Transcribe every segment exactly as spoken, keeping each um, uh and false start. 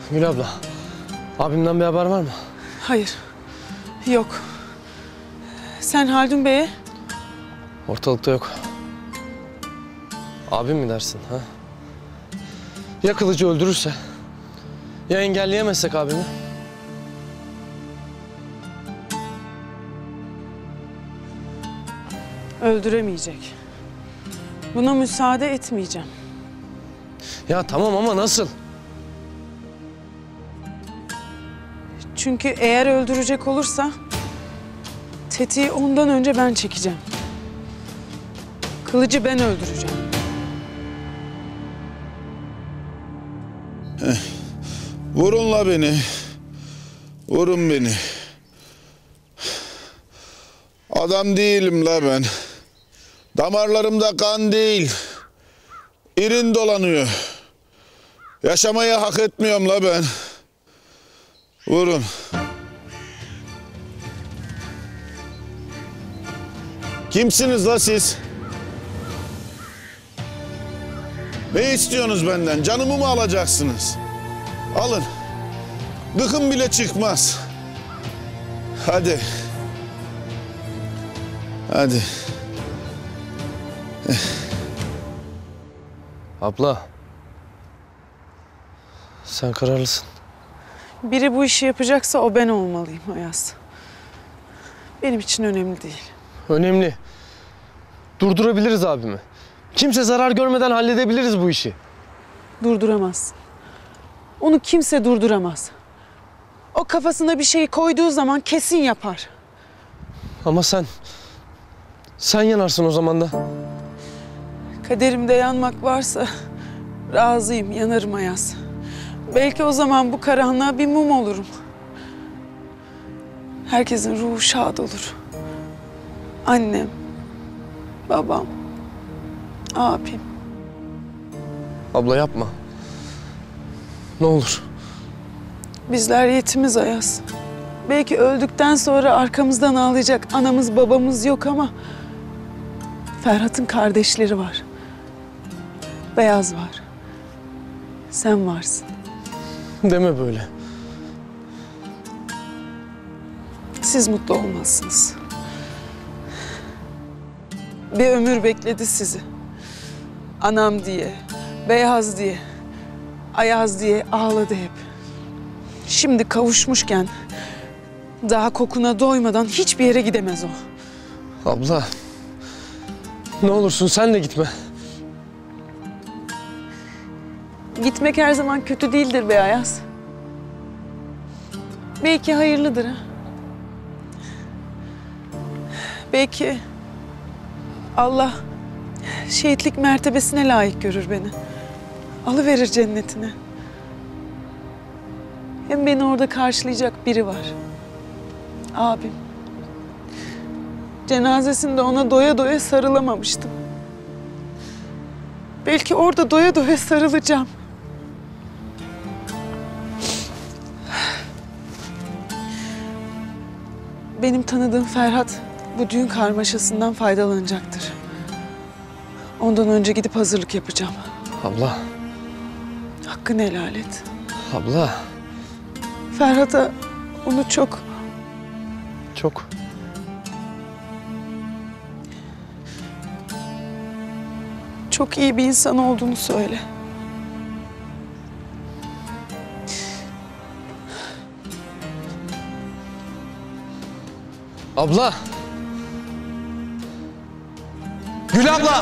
Gül abla, abimden bir haber var mı? Hayır, yok. Sen Haldun Bey'e? Ortalıkta yok. Abim mi dersin ha? Ya Kılıcı öldürürse? Ya engelleyemezsek abimi? Öldüremeyecek. Buna müsaade etmeyeceğim. Ya tamam ama nasıl? Çünkü eğer öldürecek olursa tetiği ondan önce ben çekeceğim. Kılıcı ben öldüreceğim. Heh. Vurun la beni. Vurun beni. Adam değilim la ben. Damarlarımda kan değil. İrin dolanıyor. Yaşamayı hak etmiyorum la ben. Vurun. Kimsiniz la siz? Ne istiyorsunuz benden? Canımı mı alacaksınız? Alın. Gıkım bile çıkmaz. Hadi. Hadi. Abla. Sen kararlısın. Biri bu işi yapacaksa o ben olmalıyım Ayaz. Benim için önemli değil. Önemli. Durdurabiliriz abimi. Kimse zarar görmeden halledebiliriz bu işi. Durduramaz. Onu kimse durduramaz. O kafasına bir şey koyduğu zaman kesin yapar. Ama sen... Sen yanarsın o zaman da. Kaderimde yanmak varsa razıyım, yanarım Ayaz. Belki o zaman bu karanlığa bir mum olurum. Herkesin ruhu şad olur. Annem, babam, abim. Abla yapma. Ne olur. Bizler yetimiz Ayaz. Belki öldükten sonra arkamızdan ağlayacak anamız babamız yok ama... Ferhat'ın kardeşleri var. Beyaz var. Sen varsın. Deme böyle. Siz mutlu olmazsınız. Bir ömür bekledi sizi. Anam diye, Beyaz diye, Ayaz diye ağladı hep. Şimdi kavuşmuşken daha kokuna doymadan hiçbir yere gidemez o. Abla. Ne olursun sen de gitme. Gitmek her zaman kötü değildir be Ayaz. Belki hayırlıdır ha. Belki Allah şehitlik mertebesine layık görür beni. Alıverir cennetine. Hem beni orada karşılayacak biri var. Abim. Cenazesinde ona doya doya sarılamamıştım. Belki orada doya doya sarılacağım. Benim tanıdığım Ferhat bu düğün karmaşasından faydalanacaktır. Ondan önce gidip hazırlık yapacağım. Abla. Hakkını helal et. Abla. Ferhat'a onu çok... Çok. Çok iyi bir insan olduğunu söyle. Abla. Gül abla.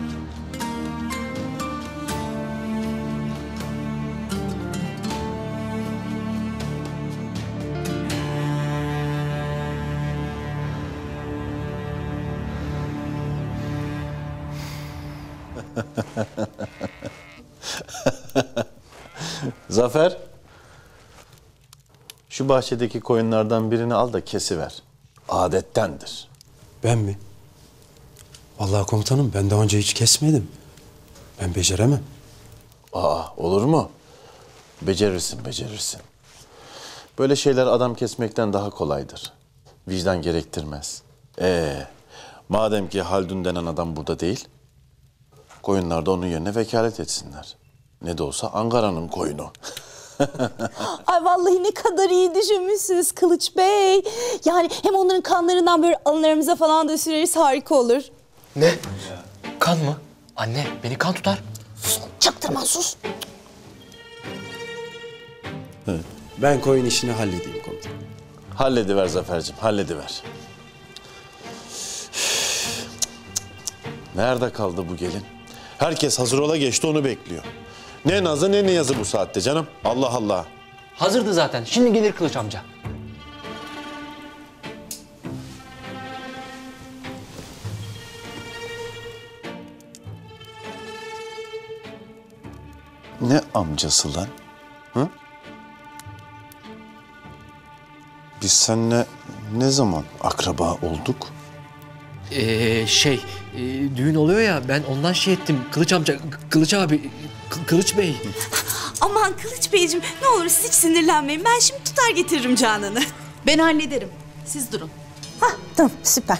Zafer, şu bahçedeki koyunlardan birini al da kesiver. Adettendir. Ben mi? Vallahi komutanım ben daha önce hiç kesmedim. Ben beceremem. Aa, olur mu? Becerirsin, becerirsin. Böyle şeyler adam kesmekten daha kolaydır. Vicdan gerektirmez. Ee, madem ki Haldun denen adam burada değil, koyunlar da onun yerine vekalet etsinler. Ne de olsa Ankara'nın koyunu. Ay vallahi ne kadar iyi düşünmüşsünüz Kılıç Bey. Yani hem onların kanlarından böyle alınlarımıza falan da süreriz, harika olur. Ne? Kan mı? Anne beni kan tutar. Çaktırma, sus. Ben koyun işini halledeyim komutanım. Hallediver Zafer'cim, hallediver. Nerede kaldı bu gelin? Herkes hazır ola geçti, onu bekliyor. Ne nazı ne niyazı bu saatte canım. Allah Allah. Hazırdı zaten. Şimdi gelir Kılıç amca. Ne amcası lan? Hı? Biz seninle ne zaman akraba olduk? Ee, şey, e, düğün oluyor ya ben ondan şey ettim. Kılıç amca, Kılıç abi, Kı- Kılıç Bey. Aman Kılıç Beyciğim, ne olur siz hiç sinirlenmeyin. Ben şimdi tutar getiririm Canan'ı. Ben hallederim. Siz durun. Hah, tamam, süper.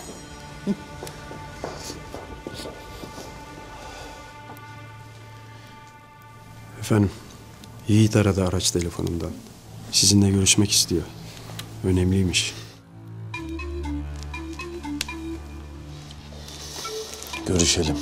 Efendim, Yiğit aradı araç telefonundan. Sizinle görüşmek istiyor. Önemliymiş. Görüşelim.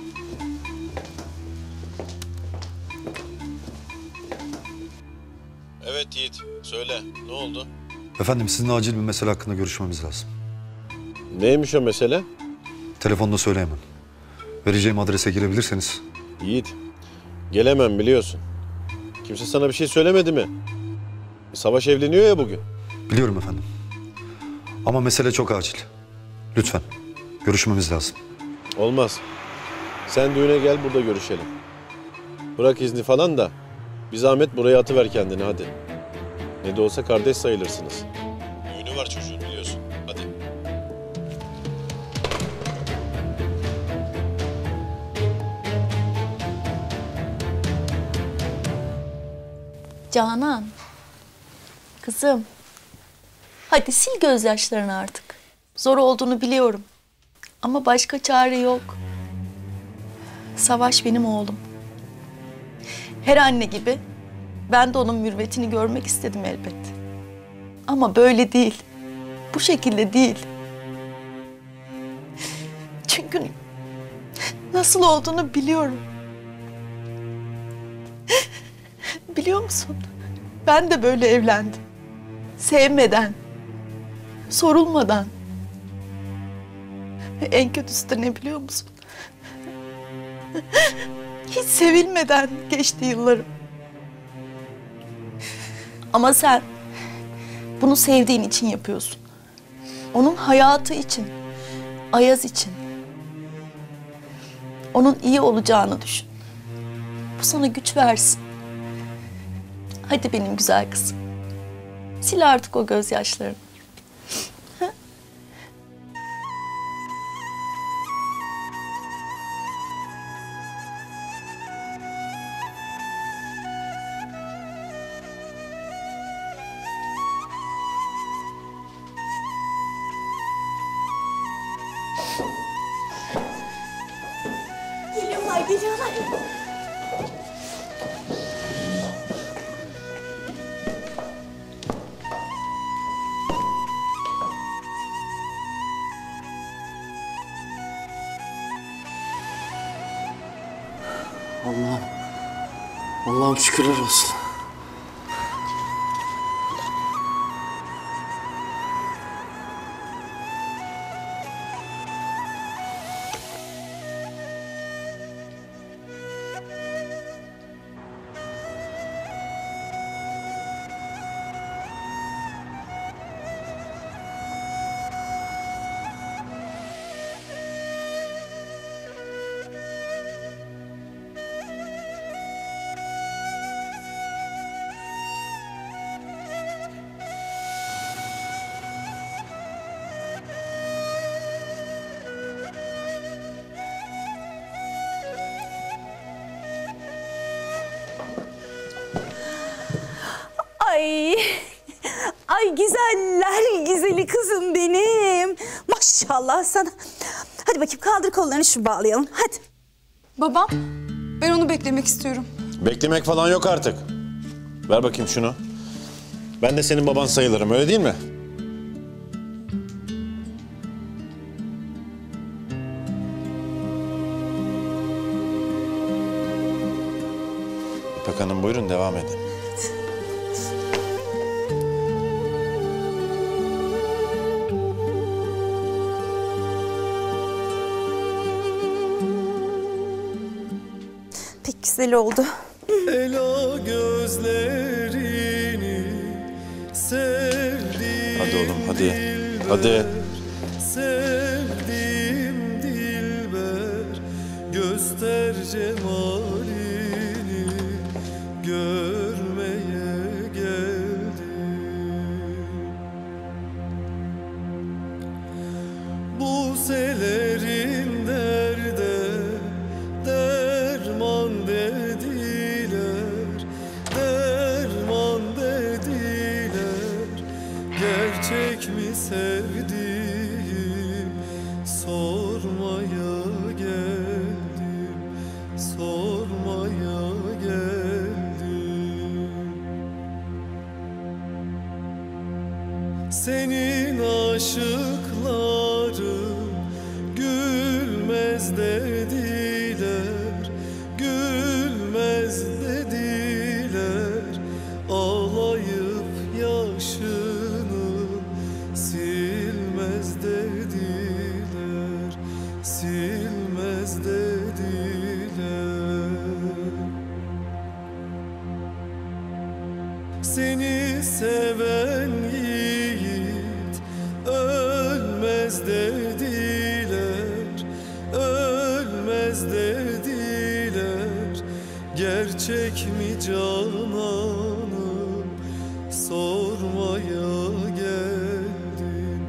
Evet Yiğit, söyle. Ne oldu? Efendim sizinle acil bir mesele hakkında görüşmemiz lazım. Neymiş o mesele? Telefonda söyleyemem. Vereceğim adrese gelebilirseniz. Yiğit, gelemem biliyorsun. Kimse sana bir şey söylemedi mi? Savaş evleniyor ya bugün. Biliyorum efendim. Ama mesele çok acil. Lütfen görüşmemiz lazım. Olmaz. Sen düğüne gel, burada görüşelim. Bırak izni falan da bir zahmet buraya atıver kendini hadi. Ne de olsa kardeş sayılırsınız. Düğünü var çocuğun biliyorsun. Hadi. Canan, kızım. Hadi sil gözyaşlarını artık. Zor olduğunu biliyorum. Ama başka çare yok. Savaş benim oğlum. Her anne gibi ben de onun mürvetini görmek istedim elbet. Ama böyle değil. Bu şekilde değil. Çünkü nasıl olduğunu biliyorum. Biliyor musun? Ben de böyle evlendim. Sevmeden, sorulmadan. En kötüsü de ne biliyor musun? Hiç sevilmeden geçti yıllarım. Ama sen bunu sevdiğin için yapıyorsun. Onun hayatı için, Ayaz için. Onun iyi olacağını düşün. Bu sana güç versin. Hadi benim güzel kızım. Sil artık o gözyaşlarını. Geliyorlar, geliyorlar. Allah'ım. Allah'ım şükürler olsun. Ay, ay güzeller güzeli kızım benim. Maşallah sana. Hadi bakayım kaldır kollarını şu bağlayalım. Hadi. Babam, ben onu beklemek istiyorum. Beklemek falan yok artık. Ver bakayım şunu. Ben de senin baban sayılırım, öyle değil mi? İpek Hanım buyurun, devam edin. Pek güzel oldu. Ela gözlerini sevdiğim Hadi oğlum, hadi. Hadi. Sevdiğim dilber göster cemalini görmeye geldim. Bu selerin derde derman dediler, derman dediler. Gerçek mi sevdiğim sormaya geldim, sormaya geldim. Senin aşıkların gülmez dediler, gülmez dediler. Ağlayıp yaşını silmez dediler, silmez dediler. Seni seven yiğit ölmez dediler, ölmez dediler. Gerçek mi cananım sormaya geldim,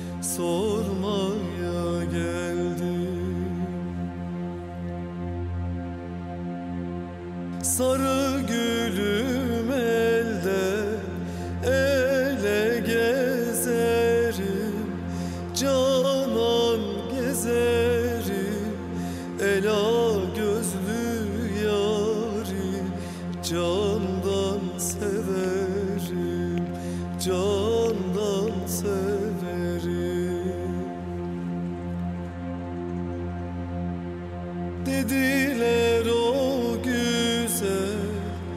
sormaya geldim. Sarı gülüm elde ele gezerim, canan gezerim. Ela gözlü yari candan severim, candan severim. Dediler o güzel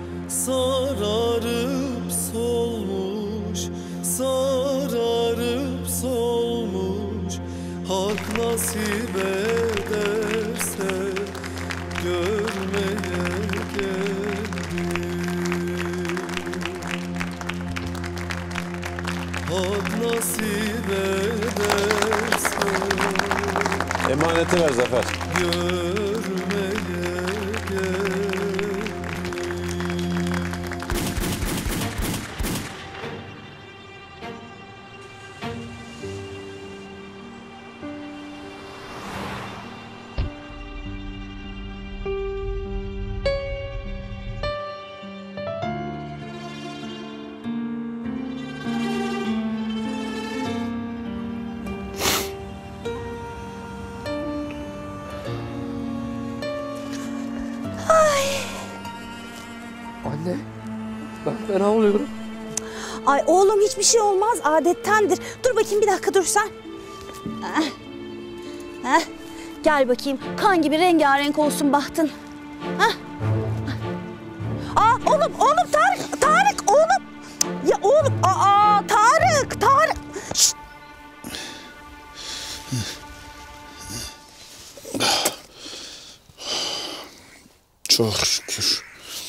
sararıp solmuş, sararıp solmuş. Hak nasip ederse görmeye geldim. Hak nasip ederse Emaneti ver Zafer. görmeye geldim. Anne, ben fena oluyorum. Ay oğlum hiçbir şey olmaz, adettendir. Dur bakayım bir dakika dur sen. Heh. Heh. Gel bakayım, kan gibi rengarenk olsun bahtın. Heh. Aa oğlum, oğlum Tarık, Tarık oğlum. Ya oğlum, aa Tarık, Tarık. Şşt. Çok şükür.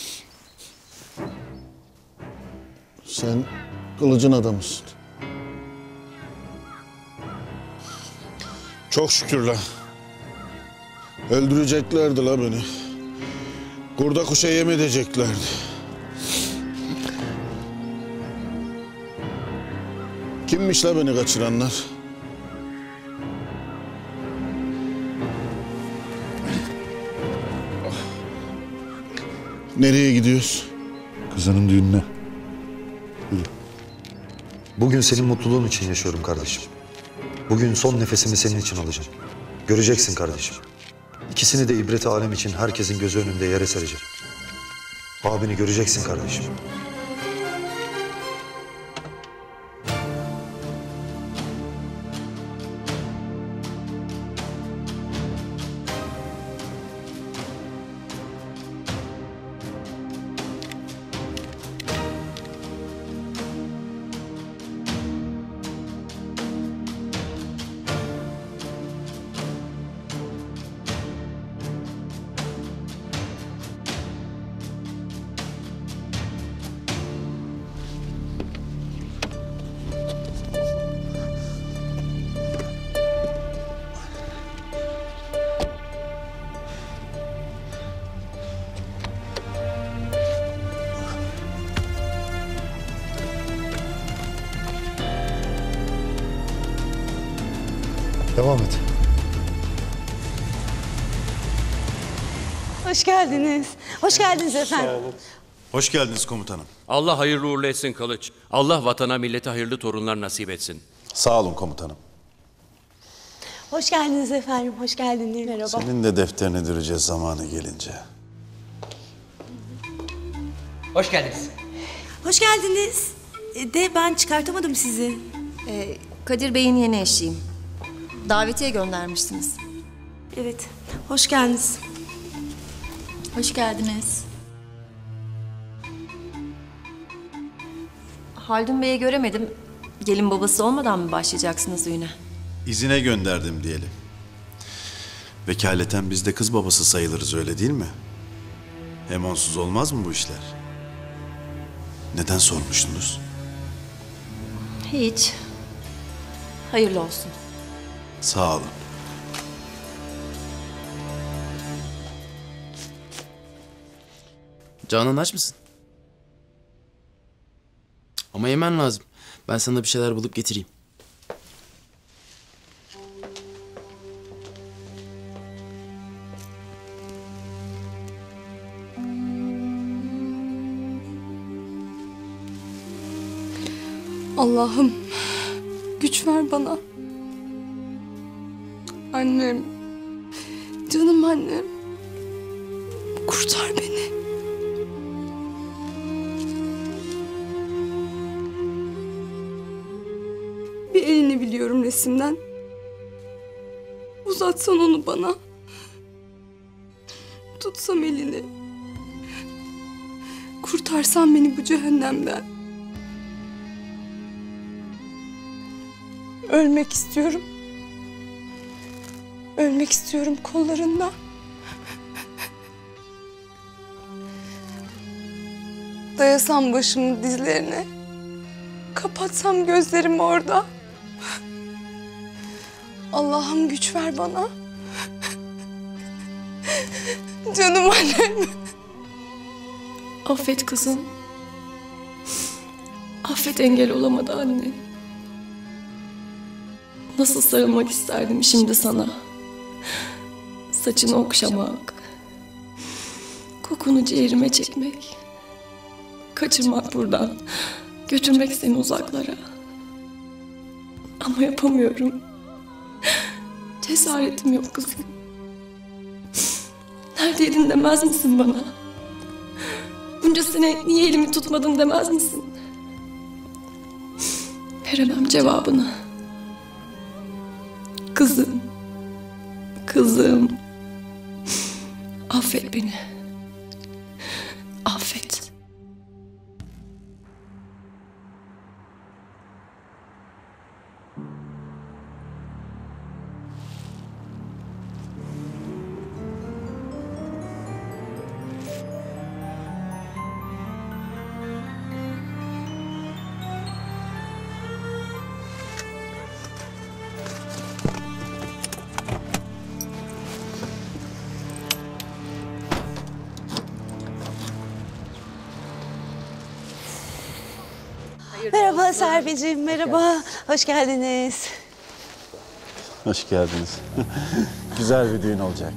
Sen kılıcın adamısın. Çok şükür la. Öldüreceklerdi la beni. Kurda kuşa yem edeceklerdi. Kimmiş la beni kaçıranlar? Nereye gidiyoruz? Kızının düğününe. Yürü. Bugün senin mutluluğun için yaşıyorum kardeşim. Bugün son nefesimi senin için alacağım. Göreceksin kardeşim. İkisini de ibret alem için herkesin gözü önünde yere sereceğim. Abini göreceksin kardeşim. Devam et. Hoş geldiniz. Hoş geldiniz efendim. Hoş geldiniz komutanım. Allah hayırlı uğurlu etsin Kılıç. Allah vatana millete hayırlı torunlar nasip etsin. Sağ olun komutanım. Hoş geldiniz efendim. Hoş geldiniz. Merhaba. Senin de defterini düreceğiz zamanı gelince. Hoş geldiniz. Hoş geldiniz. E, De ben çıkartamadım sizi. Ee, Kadir Bey'in yeni eşiyim. Davetiye göndermişsiniz. Evet. Hoş geldiniz. Hoş geldiniz. Haldun Bey'i göremedim. Gelin babası olmadan mı başlayacaksınız düğüne? İzine gönderdim diyelim. Vekaleten biz de kız babası sayılırız, öyle değil mi? Hem onsuz olmaz mı bu işler? Neden sormuştunuz? Hiç. Hayırlı olsun. Sağ olun. Canan, aç mısın? Ama yemen lazım. Ben sana bir şeyler bulup getireyim. Allah'ım güç ver bana. Annem, canım annem, kurtar beni. Bir elini biliyorum resimden. Uzatsan onu bana. Tutsam elini. Kurtarsan beni bu cehennemden. Ölmek istiyorum. Ölmek istiyorum kollarında. Dayasam başımı dizlerine. Kapatsam gözlerimi orada. Allah'ım güç ver bana. Canım annem. Affet kızım. Affet, engel olamadı anne. Nasıl sarılmak isterdim şimdi sana. Saçını okşamak. Kokunu ciğerime çekmek. Kaçırmak buradan. Götürmek seni uzaklara. Ama yapamıyorum. Cesaretim yok kızım. Neredeydin demez misin bana? Bunca sene niye elimi tutmadın demez misin? Veremem cevabını. Kızım, kızım, affet beni, affet. Merhaba Serpil'ciğim, merhaba. Hoş geldiniz. Hoş geldiniz. Güzel bir düğün olacak.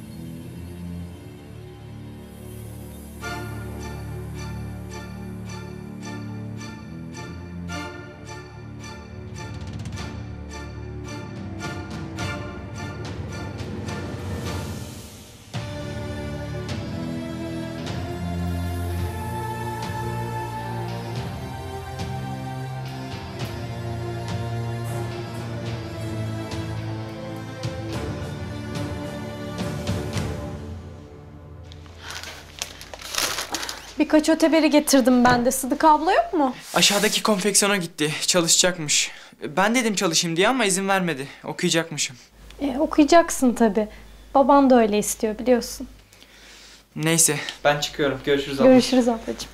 Birkaç öteberi getirdim ben de. Sıdık abla yok mu? Aşağıdaki konfeksiyona gitti. Çalışacakmış. Ben dedim çalışayım diye ama izin vermedi. Okuyacakmışım. E, okuyacaksın tabii. Baban da öyle istiyor biliyorsun. Neyse ben çıkıyorum. Görüşürüz abla. Görüşürüz ablacığım.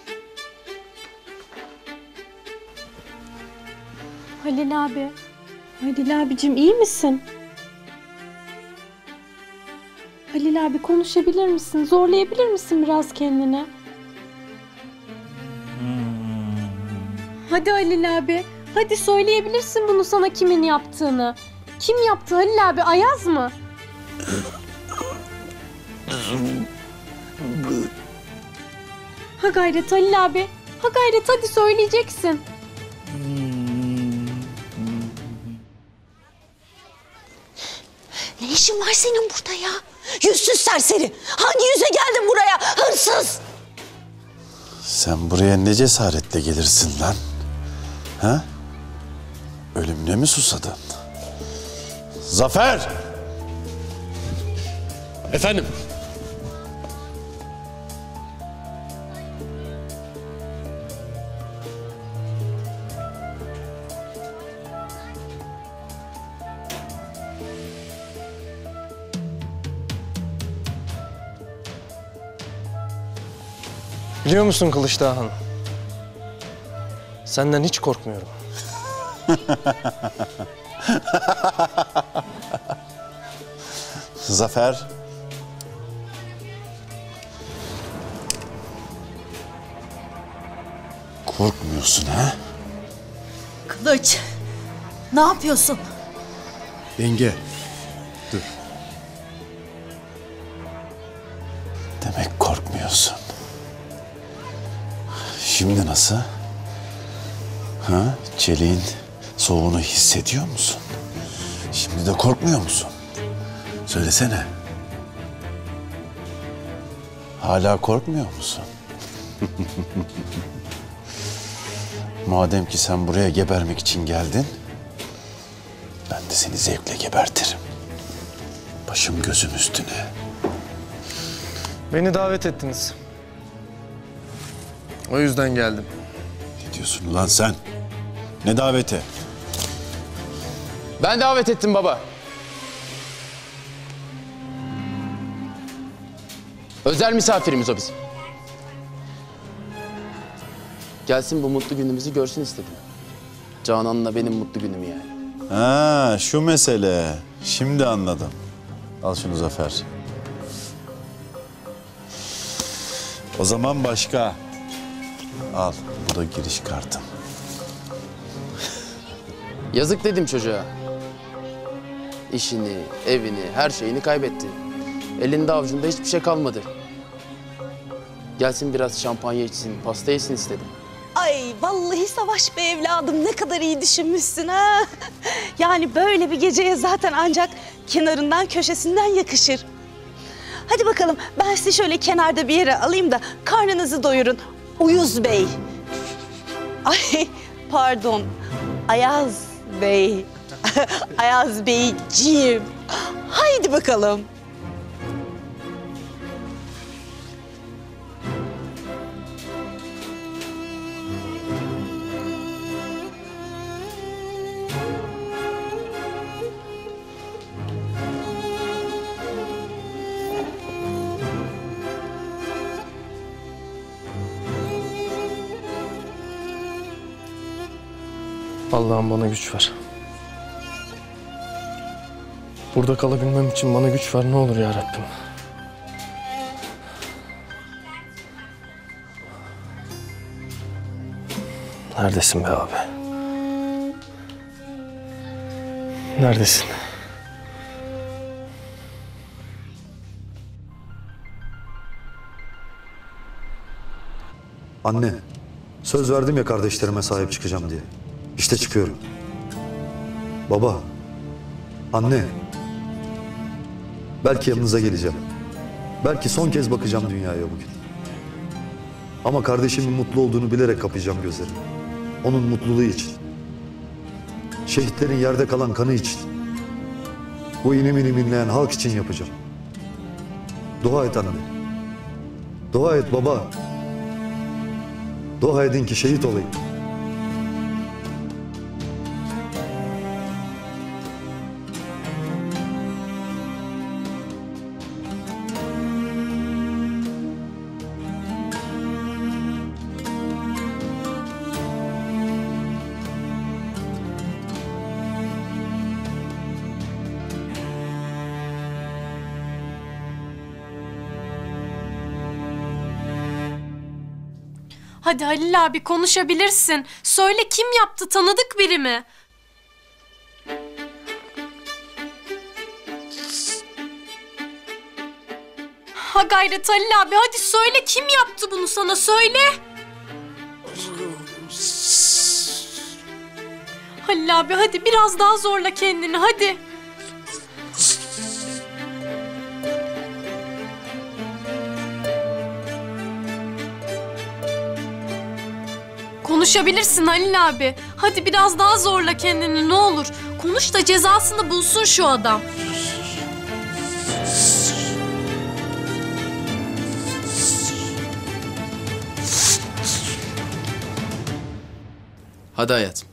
Halil abi, Halil abicim iyi misin? Halil abi konuşabilir misin? Zorlayabilir misin biraz kendini? Hadi Halil abi. Hadi söyleyebilirsin bunu sana kimin yaptığını. Kim yaptı Halil abi? Ayaz mı? Ha gayret Halil abi. Ha gayret hadi söyleyeceksin. Ne işin var senin burada ya? Yüzsüz serseri. Hangi yüze geldin buraya? Hırsız. Sen buraya ne cesaretle gelirsin lan? Ha? Ölümüne mi susadın? Zafer! Efendim? Biliyor musun Kılıç Dağhan? Senden hiç korkmuyorum. Zafer. Korkmuyorsun ha? Kılıç. Ne yapıyorsun? Yenge. Dur. Demek korkmuyorsun. Şimdi nasıl? Ha? Çeliğin soğuğunu hissediyor musun? Şimdi de korkmuyor musun? Söylesene. Hala korkmuyor musun? Madem ki sen buraya gebermek için geldin, ben de seni zevkle gebertirim. Başım gözüm üstüne. Beni davet ettiniz. O yüzden geldim. Ne diyorsun ulan sen? Ne daveti? Ben davet ettim baba. Özel misafirimiz o bizim. Gelsin bu mutlu günümüzü görsün istedim. Canan'la benim mutlu günüm yani. Ha, şu mesele. Şimdi anladım. Al şunu Zafer. O zaman başka. Al, bu da giriş kartım. Yazık dedim çocuğa. İşini, evini, her şeyini kaybetti. Elinde avucunda hiçbir şey kalmadı. Gelsin biraz şampanya içsin, pasta yesin istedim. Ay vallahi Savaş Bey evladım ne kadar iyi düşünmüşsün ha. Yani böyle bir geceye zaten ancak kenarından köşesinden yakışır. Hadi bakalım ben sizi şöyle kenarda bir yere alayım da karnınızı doyurun. Uyuz Bey. Ay pardon. Ayaz Bey. Ayaz Beyciğim. Haydi bakalım. Allah'ım bana güç ver. Burada kalabilmem için bana güç ver ne olur ya Rabbim. Neredesin be abi? Neredesin? Anne, söz verdim ya kardeşlerime sahip çıkacağım diye. İşte çıkıyorum. Baba, anne. Belki yanınıza geleceğim. Belki son kez bakacağım dünyaya bugün. Ama kardeşimin mutlu olduğunu bilerek kapayacağım gözlerimi. Onun mutluluğu için. Şehitlerin yerde kalan kanı için. Bu inim inim inleyen halk için yapacağım. Dua et anne. Dua et baba. Dua edin ki şehit olayım. Hadi Halil abi konuşabilirsin. Söyle kim yaptı? Tanıdık biri mi? Ha gayret Halil abi hadi söyle kim yaptı bunu sana söyle. Halil abi hadi biraz daha zorla kendini hadi. Konuşabilirsin Halil abi. Hadi biraz daha zorla kendini ne olur. Konuş da cezasını bulsun şu adam. Hadi hayatım.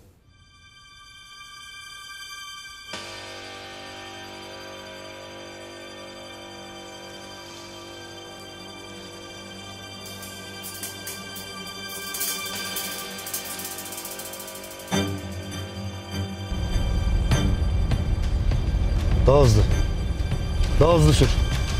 Daha hızlı. Daha hızlı sür.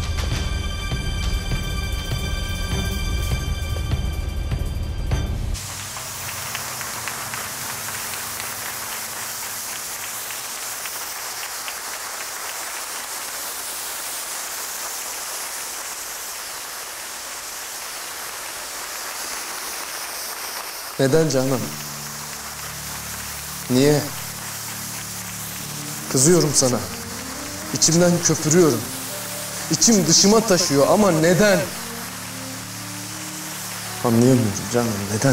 Neden Canan? Niye? Kızıyorum sana. İçimden köpürüyorum. İçim dışıma taşıyor ama neden? Anlayamıyorum Canan, neden?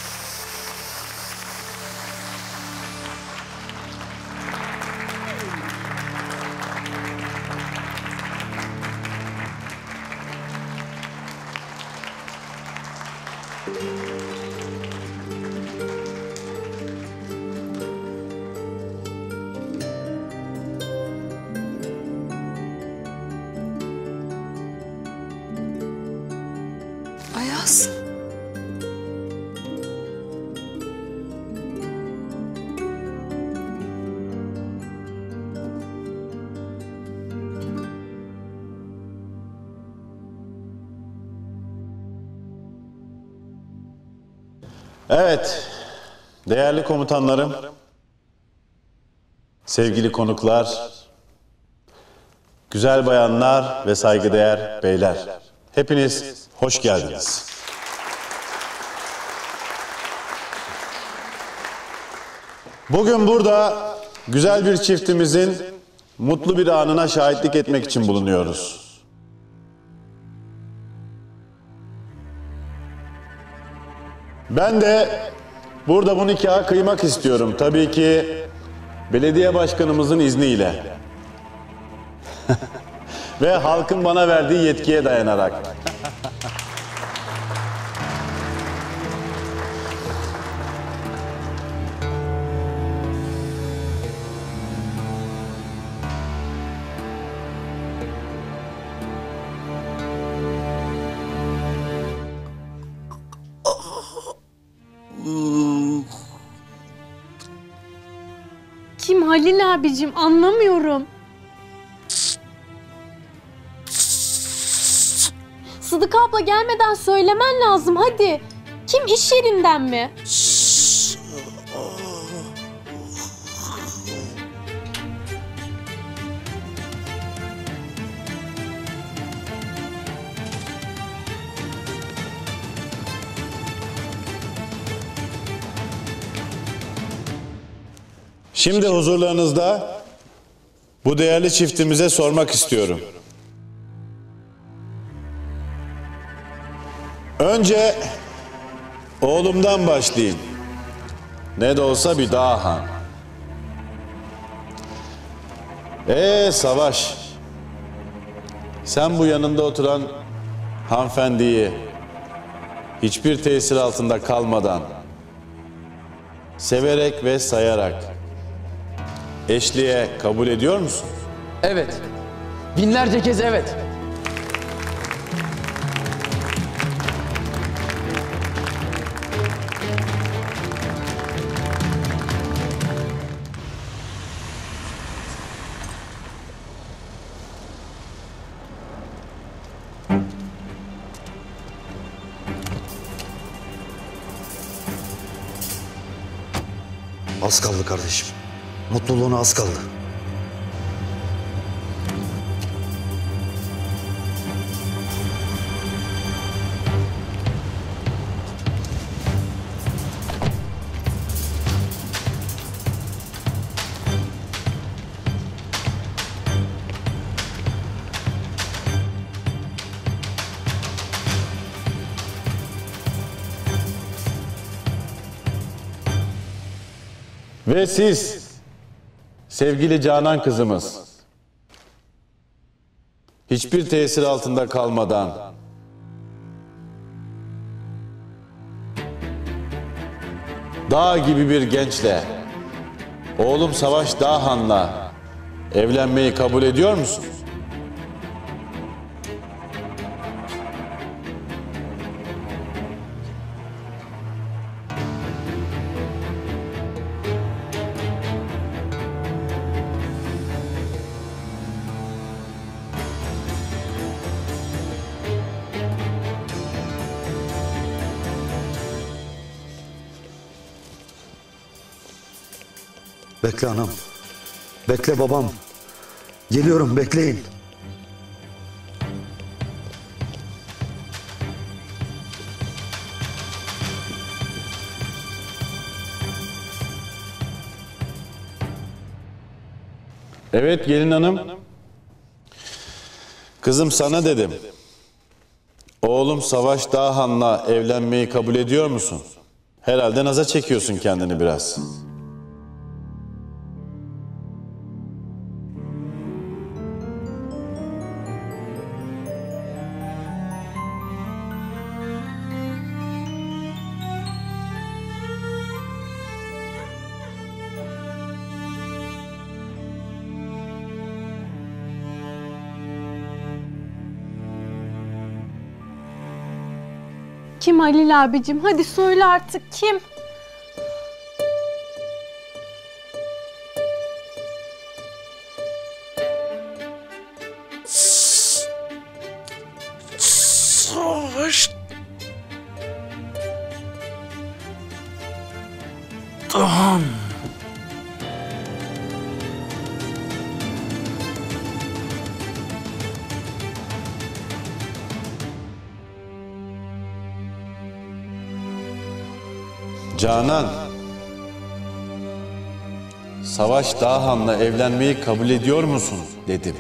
Ayaz. Evet, değerli komutanlarım, sevgili konuklar, güzel bayanlar ve saygıdeğer beyler, hepiniz hoş geldiniz. Bugün burada güzel bir çiftimizin mutlu bir anına şahitlik etmek için bulunuyoruz. Ben de burada bu nikahı kıymak istiyorum. Tabii ki belediye başkanımızın izniyle. Ve halkın bana verdiği yetkiye dayanarak. Kim Halil abicim anlamıyorum. Sıdık abla gelmeden söylemen lazım hadi. Kim iş yerinden mi? Şimdi huzurlarınızda bu değerli çiftimize sormak istiyorum. Önce oğlumdan başlayayım. Ne de olsa bir daha han. Ee Savaş, sen bu yanında oturan hanımefendiyi hiçbir tesir altında kalmadan, severek ve sayarak eşliğe kabul ediyor musun? Evet. Binlerce kez evet. Az kaldı kardeşim. Mutluluğuna az kaldı. Ve siz, sevgili Canan kızımız, hiçbir tesir altında kalmadan, dağ gibi bir gençle, oğlum Savaş Dağhan'la evlenmeyi kabul ediyor musun? Bekle anam. Bekle babam. Geliyorum, bekleyin. Evet gelin hanım. Kızım sana dedim. Oğlum Savaş Dağhan'la evlenmeyi kabul ediyor musun? Herhalde naza çekiyorsun kendini biraz. Kim Halil abicim? Hadi söyle artık kim? Savaş Dağhan. Canan, Savaş Dağhan'la evlenmeyi kabul ediyor musun dedim.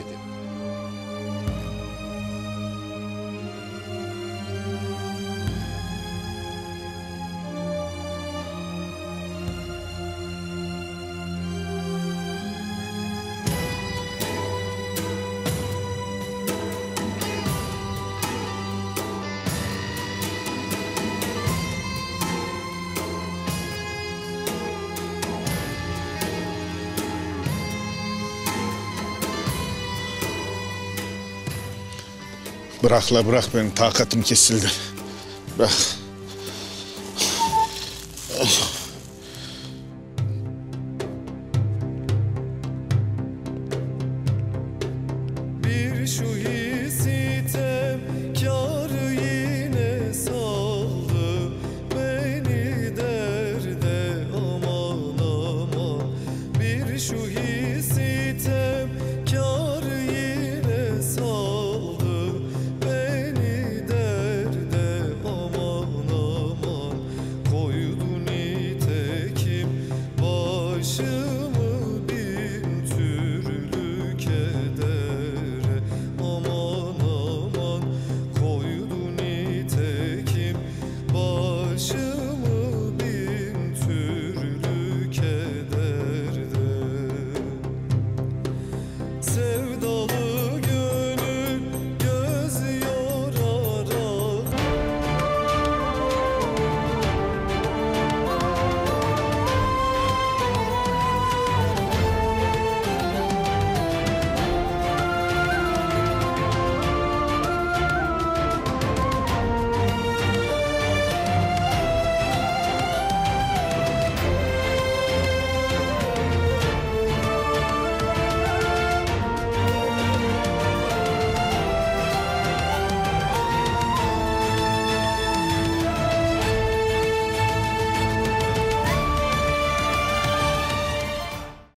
Bırak la bırak, benim takatım kesildi. Bırak. Bir şu